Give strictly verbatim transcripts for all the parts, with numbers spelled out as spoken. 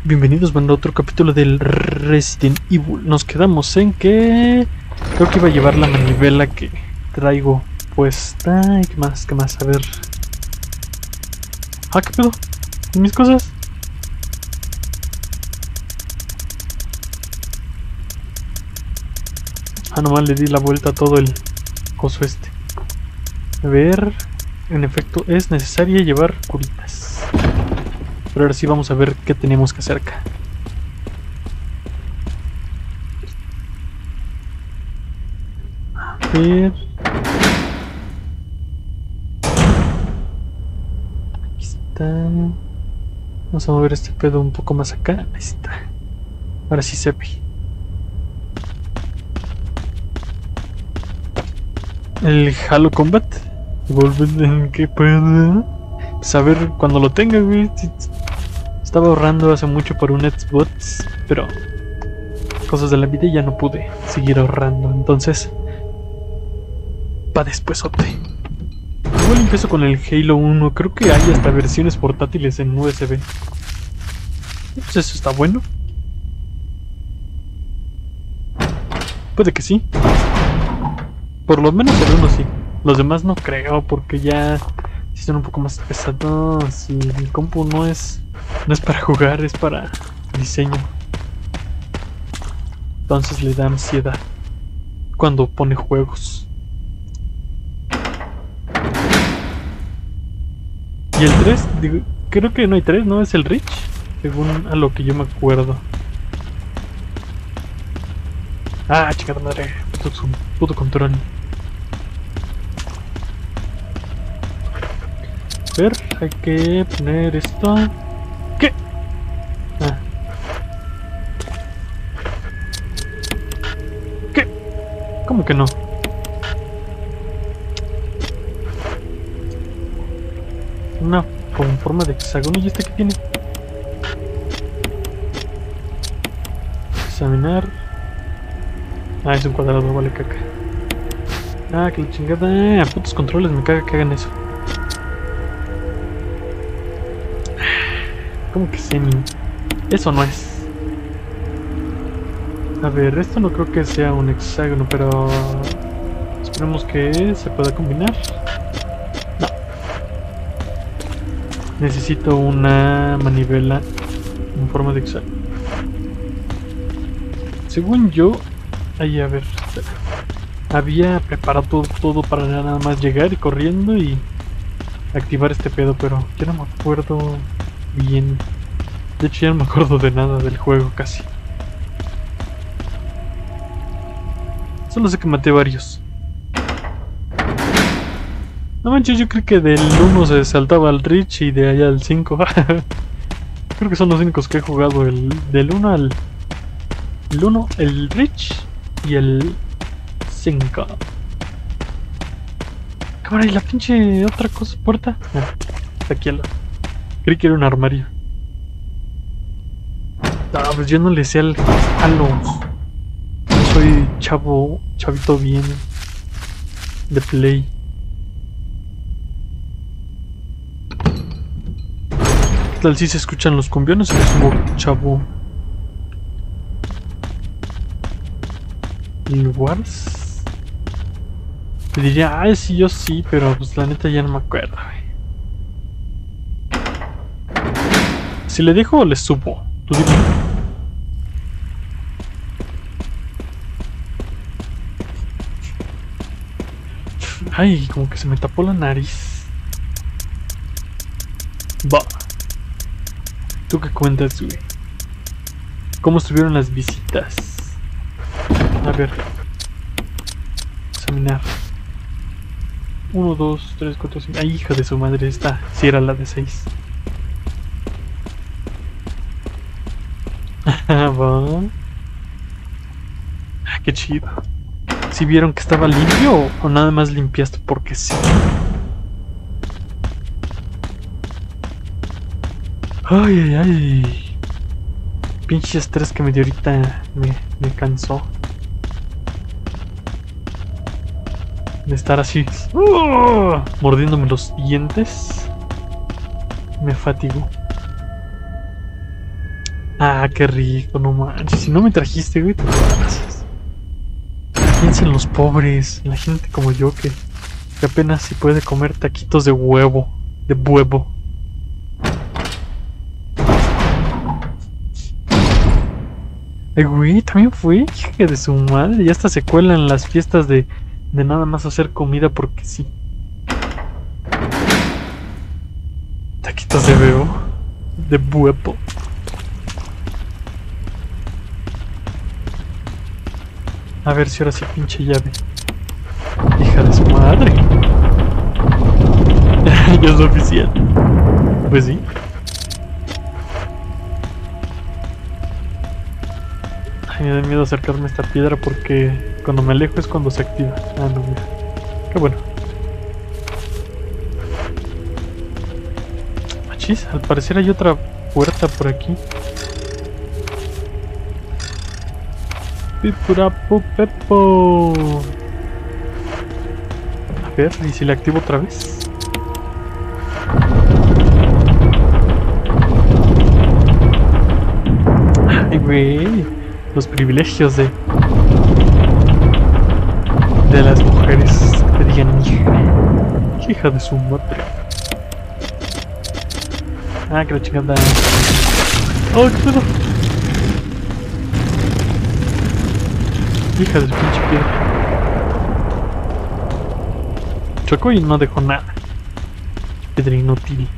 Bienvenidos a otro capítulo del Resident Evil. Nos quedamos en que creo que iba a llevar la manivela que traigo puesta. ¿Y qué más? ¿Qué más? A ver. Ah, ¿qué pedo? ¿Y mis cosas? Ah, nomás le di la vuelta a todo el coso este. A ver. En efecto, es necesario llevar curitas. Pero ahora sí vamos a ver qué tenemos que hacer acá. A ver. Aquí está. Vamos a mover este pedo un poco más acá. Ahí está. Ahora sí se ve. El Halo Combat. Volver que pueda saber cuando lo tenga, güey. Estaba ahorrando hace mucho por un Xbox, pero cosas de la vida ya no pude seguir ahorrando. Entonces, pa' despuesote. Igual empiezo con el Halo uno. Creo que hay hasta versiones portátiles en U S B. Pues eso está bueno. Puede que sí. Por lo menos el uno sí. Los demás no creo, porque ya sí son un poco más pesados. Y mi compu no es no es para jugar, es para diseño. Entonces le da ansiedad cuando pone juegos. Y el tres, digo, creo que no hay tres, ¿no? Es el Reach, según a lo que yo me acuerdo. Ah, chingada madre, puto, puto control. A ver, hay que poner esto. ¿Qué? Ah. ¿Qué? ¿Cómo que no? Una con forma de hexágono. ¿Y este qué tiene? Examinar. Ah, es un cuadrado, vale caca. Ah, que la chingada. Putos controles, me caga que hagan eso. ¿Cómo que semi? Eso no es. A ver, esto no creo que sea un hexágono, pero esperemos que se pueda combinar. No. Necesito una manivela en forma de hexágono. Según yo, ahí a ver, había preparado todo, todo para nada más llegar y corriendo y activar este pedo, pero yo no me acuerdo bien. De hecho ya no me acuerdo de nada del juego casi. Solo sé que maté varios. No manches, yo creo que del uno se saltaba al Reach y de allá al cinco. Creo que son los únicos que he jugado. El del uno al... El uno, el Reach y el cinco. Cámara, y la pinche otra cosa, puerta. Ah, está aquí al lado. Creí que era un armario. Ah, pues yo no le sé al Halo. Yo soy chavo, chavito bien de Play. ¿Qué tal si se escuchan los cumbiones o me subo chavo? ¿El Wars? Te diría, ay, sí, yo sí, pero pues la neta ya no me acuerdo. Si le dejo o le subo, tú dime. Ay, como que se me tapó la nariz. Va. ¿Tú qué cuentas, güey? ¿Cómo estuvieron las visitas? A ver. Examinar. Uno, dos, tres, cuatro, cinco. Ay, hija de su madre, esta sí era la de seis. Va. Ah, qué chido. ¿Si vieron que estaba limpio o, o nada más limpiaste porque sí? Ay, ay, ay. Pinche estrés que me dio ahorita me, me cansó. De estar así uh, mordiéndome los dientes. Me fatigó. Ah, qué rico, no manches. Si no me trajiste, güey, te pasas. Piensa en los pobres, en la gente como yo que, que apenas si puede comer taquitos de huevo. De huevo. Ay, güey, también fue, hija de su madre. Ya hasta se cuelan las fiestas de, de nada más hacer comida porque sí. Taquitos de huevo. De huevo. A ver si ahora sí pinche llave. Hija de su madre. Ya es oficial. Pues sí. Ay, me da miedo acercarme a esta piedra porque cuando me alejo es cuando se activa. Ah, no, mira. Qué bueno. Achis, al parecer hay otra puerta por aquí. Pipurapu Pepo. A ver, ¿y si la activo otra vez? Ay, güey. Los privilegios de... de las mujeres que digan hija. Hija de su madre. Ah, que la chingada. Oh, qué pedo. Hija de su pinche piedra. Chocó y no dejó nada. Piedra inútil.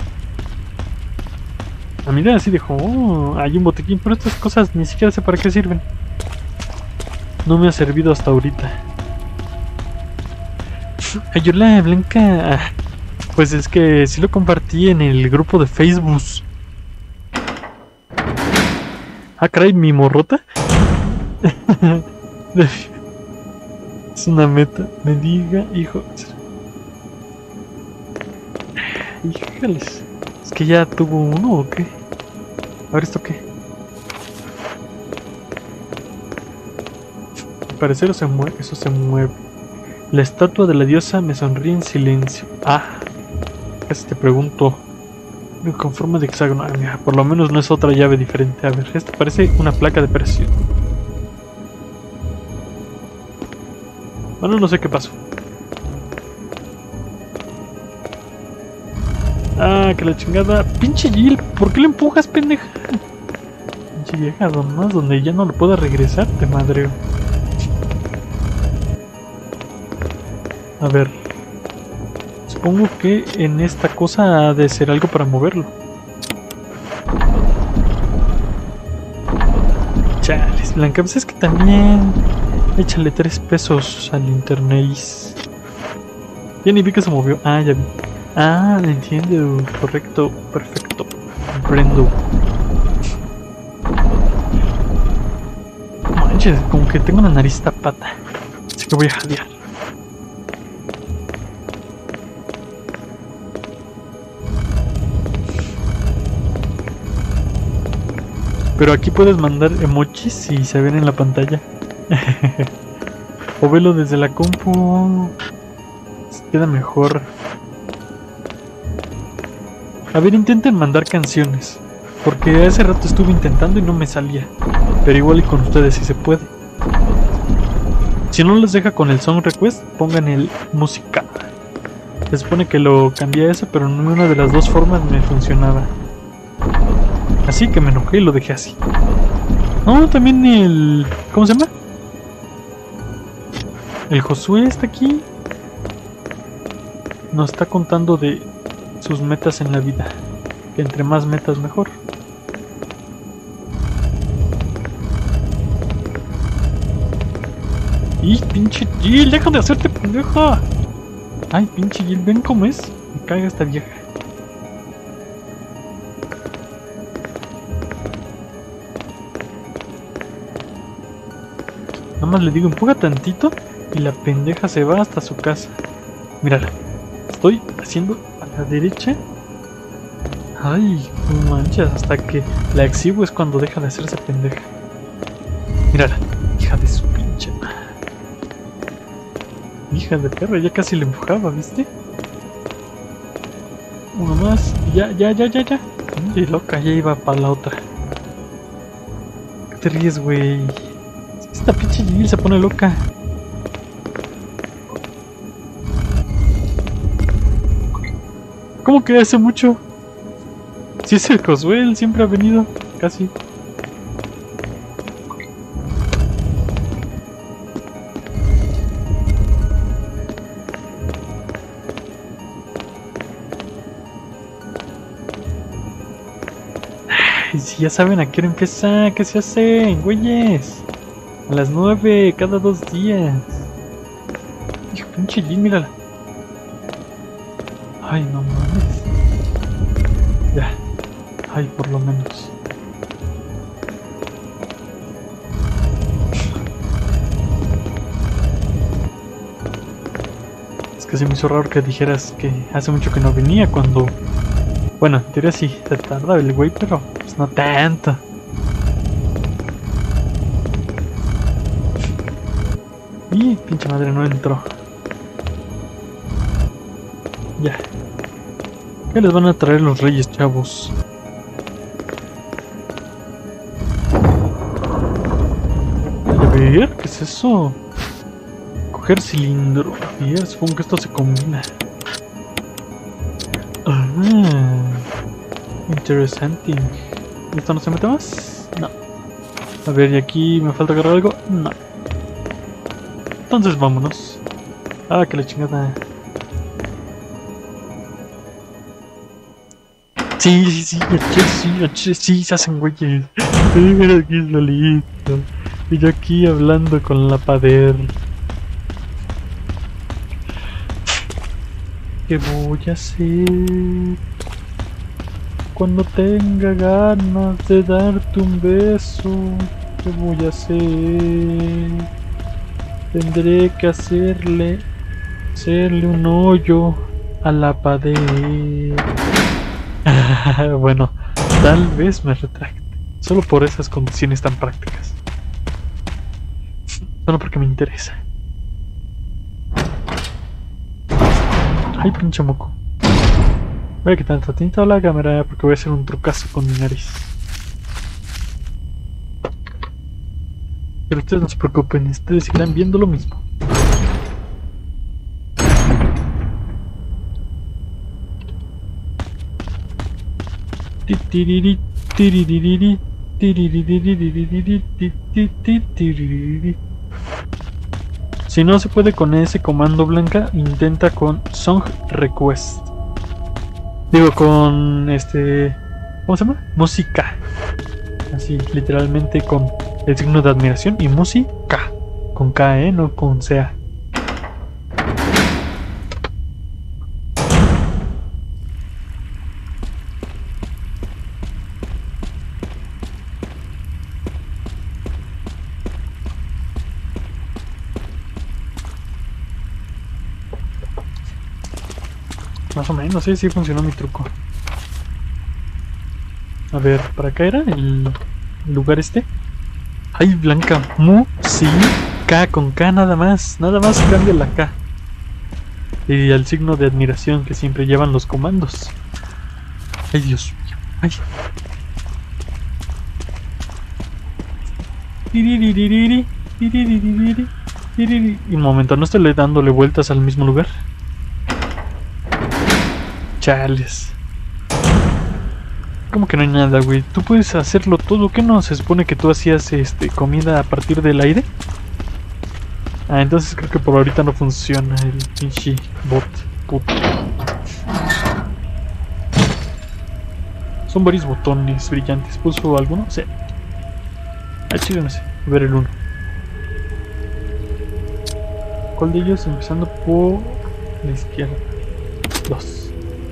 A mí así dejó, oh, hay un botiquín, pero estas cosas ni siquiera sé para qué sirven. No me ha servido hasta ahorita. Ay, hola, Blanca. Pues es que sí lo compartí en el grupo de Facebook. Ah, caray, mi morrota. Es una meta. Me diga, hijo. Híjales. ¿Es que ya tuvo uno o qué? A ver, ¿esto qué? Al parecer eso se mueve. Eso se mueve. La estatua de la diosa me sonríe en silencio. Ah, casi te pregunto. Con forma de hexágono. Ah, mira, por lo menos no es otra llave diferente. A ver, esto parece una placa de presión. Bueno, no sé qué pasó. Ah, que la chingada. Pinche Jill, ¿por qué le empujas, pendeja? Pinche vieja, nomás donde ya no lo puedo regresar, te madreo. A ver. Supongo que en esta cosa ha de ser algo para moverlo. Chales, Blanca, pues es que también... Échale tres pesos al internet. Ya ni vi que se movió. Ah, ya vi. Ah, entiendo. Correcto, perfecto. Comprendo. Manches, como que tengo una nariz tapada. Así que voy a jadear. Pero aquí puedes mandar emojis y se ven en la pantalla. O velo desde la compu. Queda mejor. A ver, intenten mandar canciones. Porque hace rato estuve intentando y no me salía. Pero igual y con ustedes sí se puede. Si no les deja con el song request, pongan el música. Se supone que lo cambié a eso, pero en una de las dos formas me funcionaba. Así que me enojé y lo dejé así. No, también el... ¿Cómo se llama? El Josué está aquí. Nos está contando de sus metas en la vida. Que entre más metas mejor. ¡Y pinche Jill! ¡Deja de hacerte pendeja! Ay, pinche Jill, ven cómo es. Me caga esta vieja. Nada más le digo, empuja tantito y la pendeja se va hasta su casa. Mírala. Estoy haciendo a la derecha. Ay, no manches, hasta que la exhibo es cuando deja de hacerse pendeja. Mírala, hija de su pinche. Hija de perra, ya casi le empujaba, ¿viste? Uno más, ya, ya, ya, ya, ya. Y loca, ya iba para la otra. qué te ríes, güey? Esta pinche Jill se pone loca. ¿Cómo que hace mucho? Si es el Josué, él siempre ha venido, casi. Ay, si ya saben a qué hora empieza, ¿qué se hace, güeyes? A las nueve, cada dos días. Hijo, pinche Jill, mírala. Ay, no mames. Ya. Ay, por lo menos. Es que se me hizo raro que dijeras que hace mucho que no venía cuando... Bueno, en teoría sí, se tarda el güey, pero pues no tanto. Y pinche madre, no entró. Ya. ¿Qué les van a traer los reyes, chavos? A ver, ¿qué es eso? Coger cilindro. A ver, supongo que esto se combina. Ah, interesante. ¿Esto no se mete más? No. A ver, ¿y aquí me falta agarrar algo? No. Entonces vámonos. Ah, que la chingada. Sí, sí, sí, aquí sí, aquí sí, se hacen güeyes. Mira aquí solito. Y yo aquí hablando con la pader. ¿Qué voy a hacer cuando tenga ganas de darte un beso? ¿Qué voy a hacer? Tendré que hacerle, hacerle un hoyo a la pader. Bueno, tal vez me retracte. Solo por esas condiciones tan prácticas. Solo porque me interesa. Ay, pinche moco. Voy a quitar tantito la cámara porque voy a hacer un trucazo con mi nariz. Pero ustedes no se preocupen, ustedes seguirán viendo lo mismo. Si no se puede con ese comando blanca, intenta con Song Request. Digo, con este... ¿Cómo se llama? Música. Así, literalmente con el signo de admiración y música. Con K, ¿eh? No con C A. Más o menos, sí, sí funcionó mi truco. A ver, ¿para acá era el lugar este? ¡Ay, blanca! Música con K nada más. Nada más cambia la K. Y el signo de admiración que siempre llevan los comandos. ¡Ay, Dios mío! ¡Ay! Y un momento, ¿no estoy dándole vueltas al mismo lugar? Chales. ¿Cómo que no hay nada, güey? Tú puedes hacerlo todo. ¿Qué no? ¿Se supone que tú hacías este comida a partir del aire? Ah, entonces creo que por ahorita no funciona el pinche bot. Puto. Son varios botones brillantes. ¿Puso alguno? Sí. Ah, chido, no sé. A ver el uno. ¿Cuál de ellos? Empezando por la izquierda. Dos.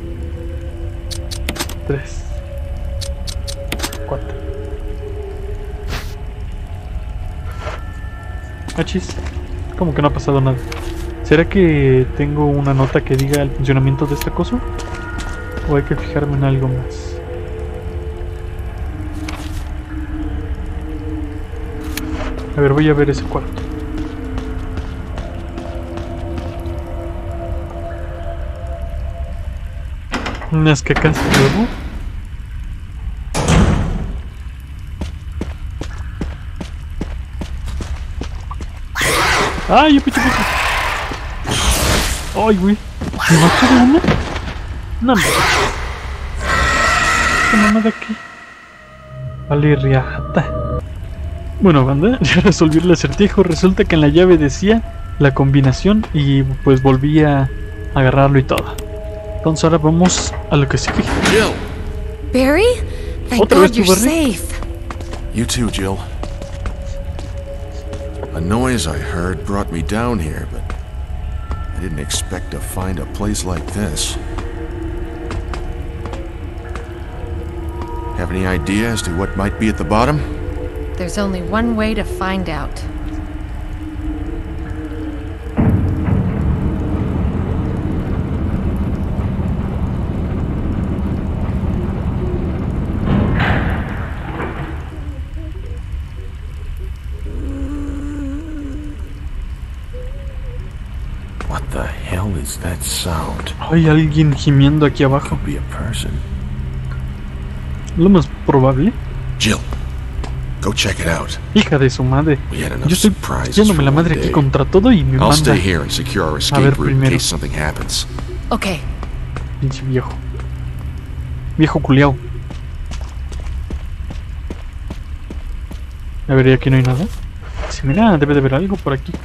Tres. Cuatro. Achis. Como que no ha pasado nada. ¿Será que tengo una nota que diga el funcionamiento de esta cosa? ¿O hay que fijarme en algo más? A ver, voy a ver ese cuarto. Unas cacas de huevo. ¡Ay, yo picho, picho! ¡Ay, güey! ¿Me mató de una? No, hombre. ¿Qué mamá de aquí? Vale, riata. Bueno, banda, ya resolví el acertijo. Resulta que en la llave decía la combinación y pues volví a agarrarlo y todo. Entonces ahora vamos a lo que sigue. Jill! Barry? Thank Otra vez God tú, you're Barry. safe. You too, Jill. A noise I heard brought me down here, but I didn't expect to find a place like this. Have any idea as to what might be at the bottom? There's only one way to find out. What the hell is that sound? Hay alguien gimiendo aquí abajo. Could be a person. Lo más probable. Jill, go check it out. Hija de su madre. We had enough Yo estoy surprises yéndome for la one madre aquí day. contra todo y me I'll manda. stay here and secure our ver, escape route in primero. case something happens. Okay. Pinche viejo. Viejo culiao. A ver, ¿y aquí no hay nada? Sí, mira, debe de haber algo por aquí.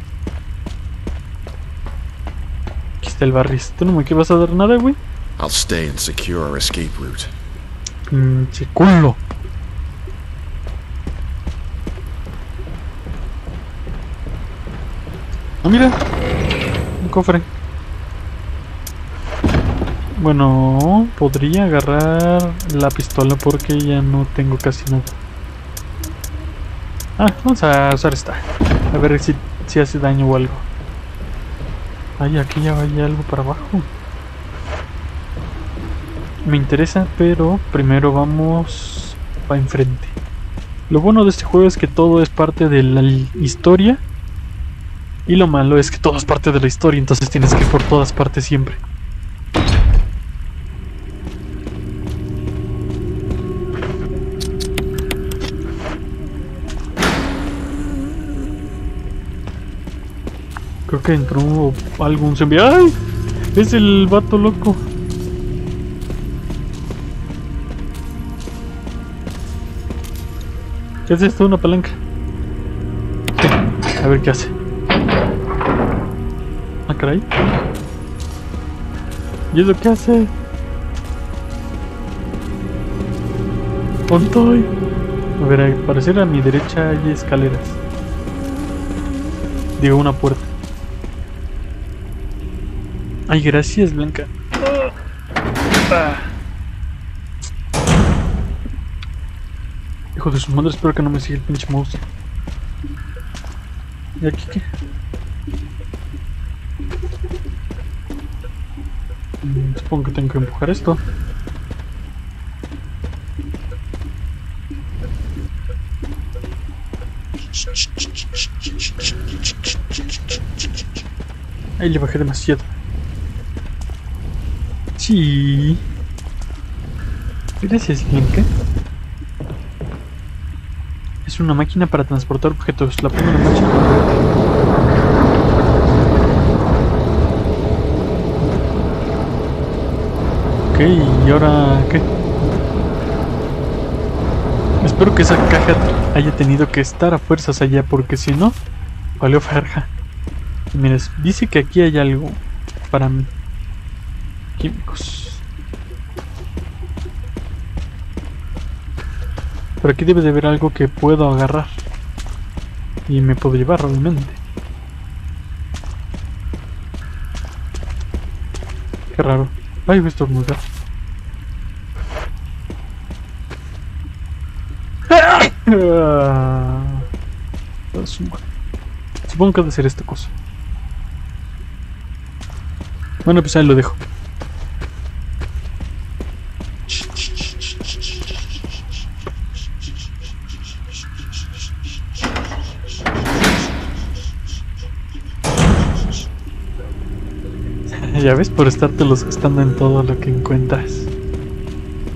Aquí está el barris. ¿Tú no me vas a dar nada, güey? I'll stay and secure our escape route. Pinche culo. Ah, mira. Un cofre. Bueno, podría agarrar la pistola porque ya no tengo casi nada. Ah, vamos a usar esta. A ver si, si hace daño o algo. Ay, aquí ya vaya algo para abajo. Me interesa, pero primero vamos para enfrente. Lo bueno de este juego es que todo es parte de la historia. Y lo malo es que todo es parte de la historia, entonces tienes que ir por todas partes siempre. Creo que entró algún zombie. ¡Ay! Es el vato loco. ¿Qué es esto? Una palanca. A ver qué hace. Ah, caray. ¿Y eso qué hace? ¿Dónde estoy? A ver, al parecer a mi derecha hay escaleras. Digo, una puerta. Ay, gracias, Blanca. Ah. Hijo de su madre, espero que no me siga el pinche monstruo. ¿Y aquí qué? Mm, supongo que tengo que empujar esto. Ahí le bajé demasiado. Sí. Gracias, Blanca. Es una máquina para transportar objetos. La pongo en marcha. Ok, ¿y ahora qué? Espero que esa caja haya tenido que estar a fuerzas allá, porque si no, valió verga. Mira, dice que aquí hay algo para mí. Químicos. Pero aquí debe de haber algo que puedo agarrar. Y me puedo llevar, obviamente. Qué raro. Ay, voy a estornudar. Supongo que ha de ser esta cosa. Bueno, pues ahí lo dejo. Ya ves, por estarte los gastando en todo lo que encuentras.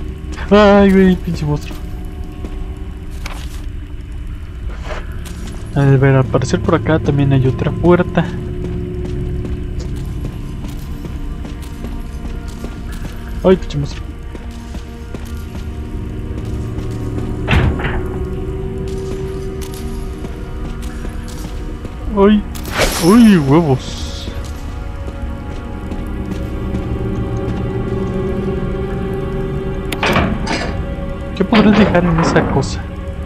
Ay, güey, pinche monstruo. A ver, al parecer por acá también hay otra puerta. Ay, pinche monstruo. Ay, uy, huevos. ¿Qué podrás dejar en esa cosa?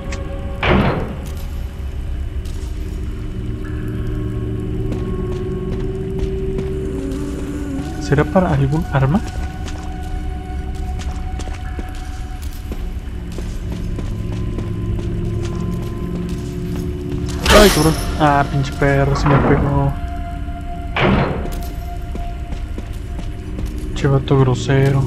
¿Será para algún arma? Ay, cabrón. Ah, pinche perro, se me pegó. Che vato grosero.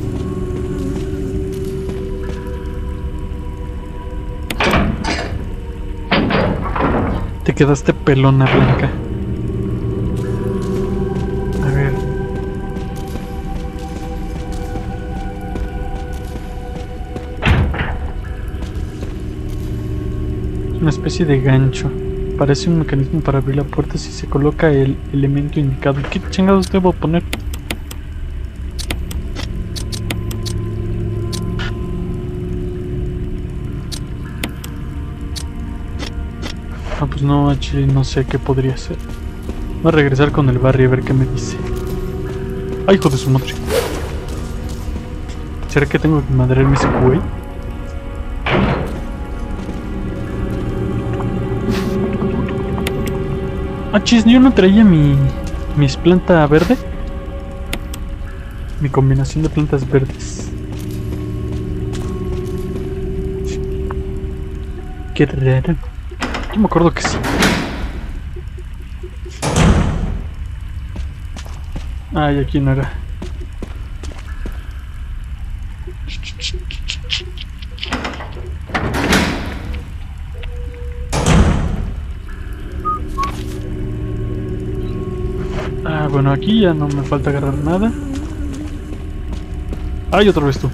Te quedaste pelona, Blanca. A ver. Es una especie de gancho. Parece un mecanismo para abrir la puerta si se coloca el elemento indicado. ¿Qué chingados debo poner? Ah, pues no, H, no sé qué podría ser. Voy a regresar con el Barry a ver qué me dice. ¡Ay, hijo de su madre! ¿Será que tengo que madrearme ese güey? Ah, chis, yo no traía mi... mis plantas verde. Mi combinación de plantas verdes. Qué raro. Yo me acuerdo que sí. Ay, aquí no era. Ah, bueno, aquí ya no me falta agarrar nada. Ay, otra vez tú.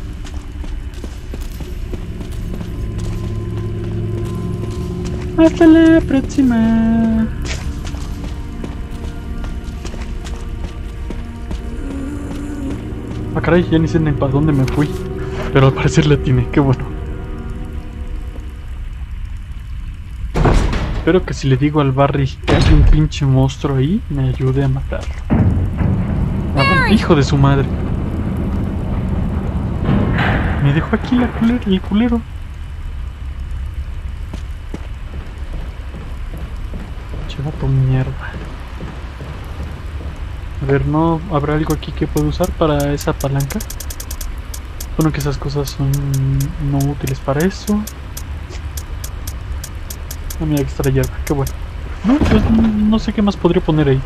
Hasta la próxima. Ah, caray, ya ni sé ni para dónde me fui. Pero al parecer la tiene, qué bueno. Espero que si le digo al Barry que hay un pinche monstruo ahí, me ayude a matarlo. Ah, hijo de su madre. Me dejó aquí la culera, el culero. Chevato mierda. A ver, ¿no habrá algo aquí que puedo usar para esa palanca? Bueno, que esas cosas son no útiles para eso. Ah, mira, extra hierba, qué bueno. No, pues no sé qué más podría poner ahí.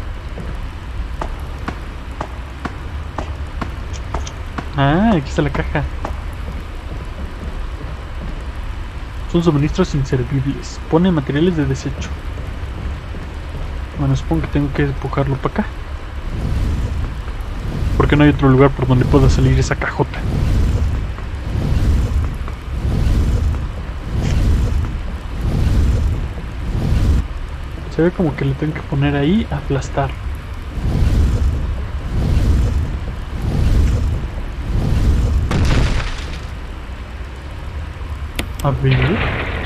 Ah, aquí está la caja. Son suministros inservibles. Pone materiales de desecho. Bueno, supongo que tengo que empujarlo para acá. Porque no hay otro lugar por donde pueda salir esa cajota. Se ve como que le tengo que poner ahí a aplastar. A ver.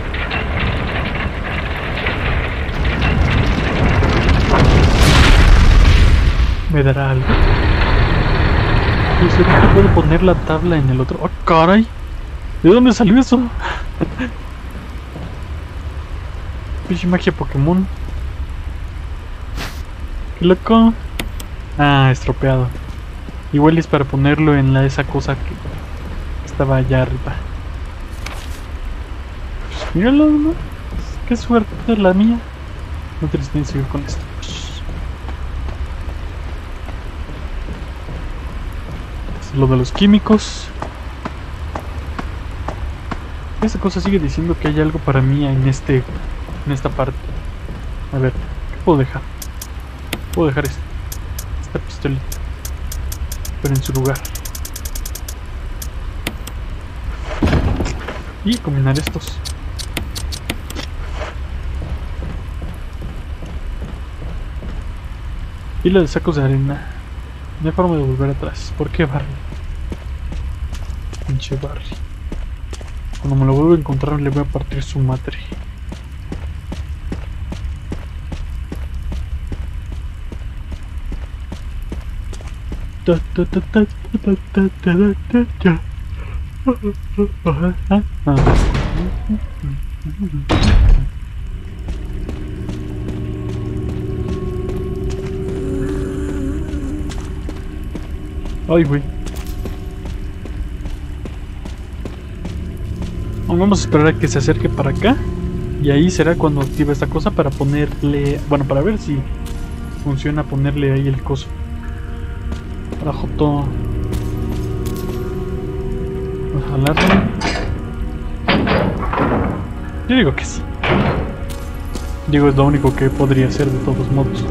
¿Me dará algo? ¿Y será que puedo poner la tabla en el otro? ¡Oh, caray! ¿De dónde salió eso? Pinche magia Pokémon. ¡Qué loco! Ah, estropeado. Igual es para ponerlo en la esa cosa que estaba allá arriba. Pues míralo, ¿no? Qué suerte la mía. No te les voy a seguir con esto. Es lo de los químicos. Esta cosa sigue diciendo que hay algo para mí en este, en esta parte. A ver, ¿qué puedo dejar? Puedo dejar esta, esta pistolita, pero en su lugar. Y combinar estos. Pila de sacos de arena. No hay forma de volver atrás. ¿Por qué Barry? Pinche Barry. Cuando me lo vuelva a encontrar le voy a partir su madre. Ta, ta, ta, ta, ta, ta, ta, ta, ta. Ah, ah. Ay, güey. Vamos a esperar a que se acerque para acá. Y ahí será cuando active esta cosa para ponerle... Bueno, para ver si funciona ponerle ahí el coso. Para Joto. Vamos a jalarle. Yo digo que sí. Digo, es lo único que podría hacer de todos modos.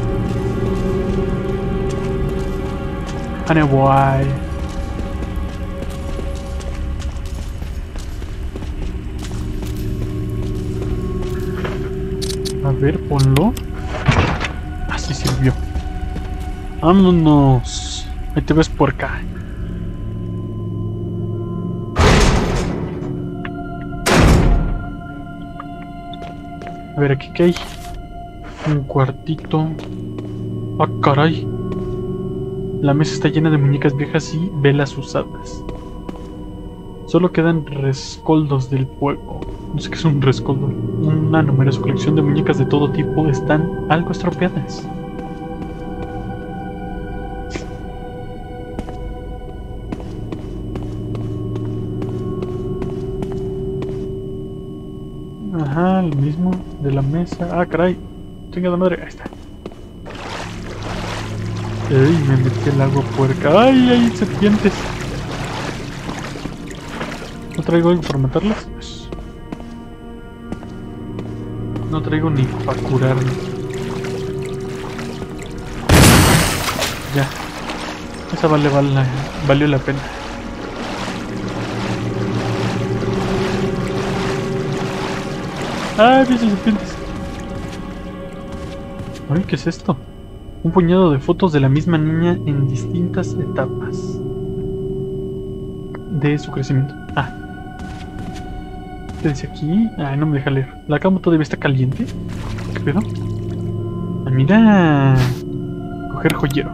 Honey, guay. A ver, ponlo. Así sirvió. Vámonos. Ahí te ves por acá. A ver, aquí qué hay. Un cuartito. Ah, caray. La mesa está llena de muñecas viejas y velas usadas. Solo quedan rescoldos del fuego. No sé qué es un rescoldo. Una numerosa colección de muñecas de todo tipo están algo estropeadas. Ajá, el mismo de la mesa. Ah, caray. Chinga de madre. Ahí está. Ey, me metí el agua puerca. Ay, hay serpientes. ¿No traigo algo para matarlas? Pues... no traigo ni para curarme. Ya. Esa vale, vale, valió la pena. ¡Ay, bichos serpientes! Ay, ¿qué es esto? Un puñado de fotos de la misma niña en distintas etapas de su crecimiento. Ah. ¿Qué dice aquí? Ay, no me deja leer. ¿La cama todavía está caliente? ¿Qué pedo? Ah, mira. Coger joyero.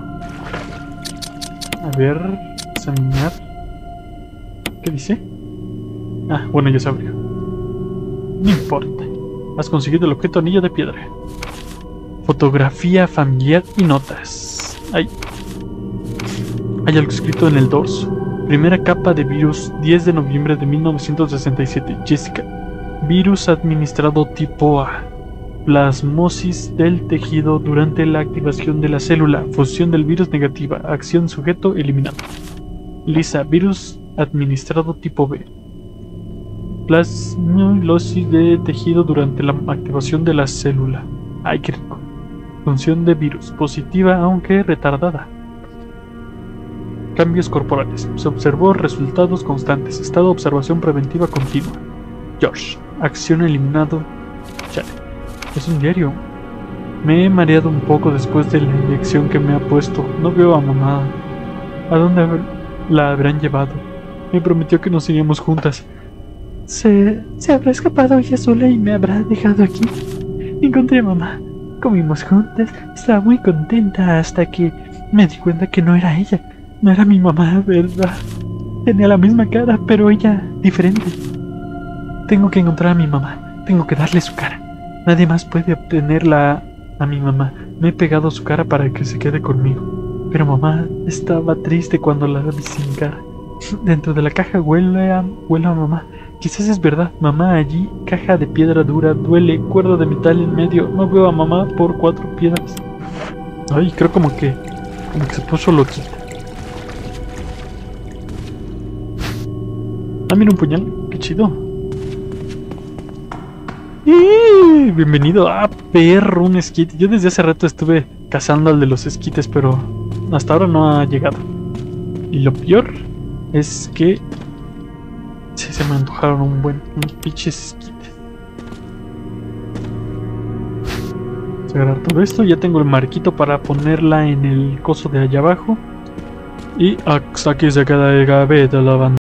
A ver. Examinar. ¿Qué dice? Ah, bueno, ya se abrió. No importa. Has conseguido el objeto anillo de piedra. Fotografía familiar y notas. Hay, hay algo escrito en el dorso. Primera capa de virus, diez de noviembre de mil novecientos sesenta y siete. Jessica. Virus administrado tipo A. Plasmosis del tejido durante la activación de la célula. Fusión del virus negativa. Acción sujeto eliminado. Lisa. Virus administrado tipo B. Plasmosis de tejido durante la activación de la célula. Ay, qué rico. Función de virus, positiva aunque retardada. Cambios corporales. Se observó resultados constantes. Estado de observación preventiva continua. George. Acción eliminado. Chale. Es un diario. Me he mareado un poco después de la inyección que me ha puesto. No veo a mamá. ¿A dónde la habrán llevado? Me prometió que nos iríamos juntas. Se, se habrá escapado ella sola y me habrá dejado aquí. Encontré a mamá. Comimos juntas. Estaba muy contenta hasta que me di cuenta que no era ella. No era mi mamá, ¿verdad? Tenía la misma cara, pero ella diferente. Tengo que encontrar a mi mamá. Tengo que darle su cara. Nadie más puede obtenerla a mi mamá. Me he pegado su cara para que se quede conmigo. Pero mamá estaba triste cuando la vi sin cara. Dentro de la caja huele a, huele a mamá. Quizás es verdad. Mamá allí, caja de piedra dura, duele, cuerda de metal en medio. No veo a mamá por cuatro piedras. Ay, creo como que, como que se puso loquita. Ah, mira un puñal. Qué chido. ¡Y! Bienvenido. Ah, perro, un esquite. Yo desde hace rato estuve cazando al de los esquites, pero hasta ahora no ha llegado. Y lo peor es que sí se me antojaron un buen, un pinches esquites. agarrar todo esto. Ya tengo el marquito para ponerla en el coso de allá abajo. Y hasta aquí se queda el gaveta la banda.